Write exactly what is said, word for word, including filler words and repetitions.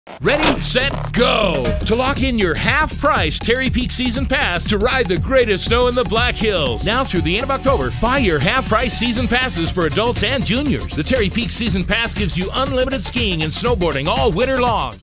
Ready, set, go! To lock in your half-price Terry Peak Season Pass to ride the greatest snow in the Black Hills. Now through the end of October, buy your half-price season passes for adults and juniors. The Terry Peak Season Pass gives you unlimited skiing and snowboarding all winter long.